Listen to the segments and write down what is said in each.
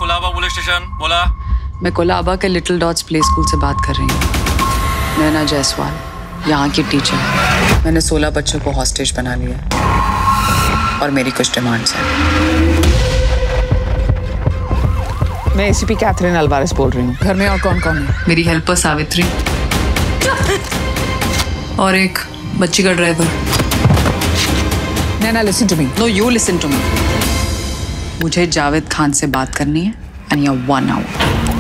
Colaba police station. बोला। मैं कोलाबा के लिटिल डॉट्स प्ले स्कूल से बात कर रही हूँ। नैना जायसवाल, यहाँ की टीचर। मैंने 16 बच्चों को हॉस्टेज बना लिया और मेरी कुछ डिमांड्स हैं। मैं एसीपी कैथरीन अल्वारेस बोल रही हूँ। घर में और कौन कौन है? मेरी हेल्पर सावित्री और एक बच्ची का driver. Naina, listen to me. No, you listen to me. मुझे जावेद खान से बात करनी है and you 1 hour.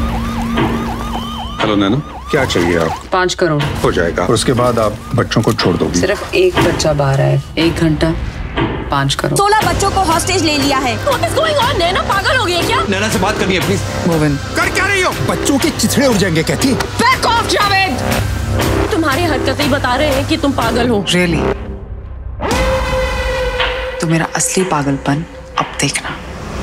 Hello Naina, क्या चाहिए आप? 5 करोड़ हो जाएगा। और उसके बाद आप बच्चों को छोड़ दोगी? सिर्फ एक बच्चा बाहर है। 1 घंटा 5 करोड़। 16 बच्चों को हॉस्टेज ले लिया है। What is going on? नैना पागल हो गई है क्या? नैना से बात करनी है प्लीज। Move in. कर क्या रही हो? बच्चों के चिथड़े उड़ जाएंगे कहती। Back off, Javed. तुम्हारी हरकतें बता रहे हैं कि तुम पागल हो। रियली? तो मेरा असली पागलपन अब देखना।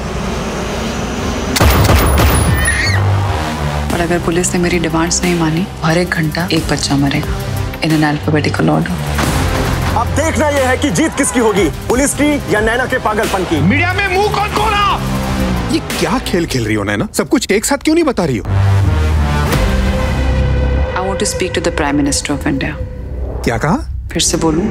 और अगर पुलिस ने मेरी डिमांड्स नहीं मानी, हर 1 घंटा एक बच्चा मरेगा इन एन अल्फाबेटिकल ऑर्डर। अब देखना यह है कि जीत किसकी होगी, पुलिस की या नैना के पागलपन की। मीडिया में मुंह कौन खोला? ये क्या खेल खेल रही हो नैना? सब कुछ एक साथ क्यों नहीं बता रही हो? I want to speak to the Prime Minister of India. क्या कहा? फिर से बोलूं?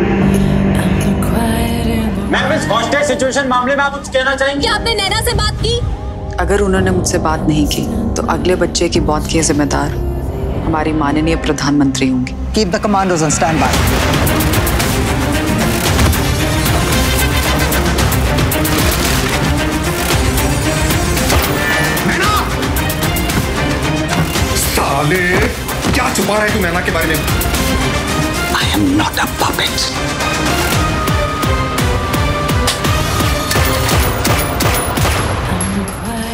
मैम, इस हॉस्टेज सिचुएशन मामले में आप कुछ कहना चाहेंगे? क्या आपने नैना से बात की? अगर उन्होंने मुझसे बात नहीं की तो अगले बच्चे की मौत की जिम्मेदार हमारी माननीय प्रधानमंत्री होंगी। Keep the commandos on standby. नैना! साले, क्या छुपा रहा है तू नैना के बारे में? I am not a puppet.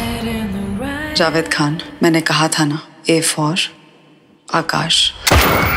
Javed Khan, मैंने कहा था ना, A फॉर आकाश।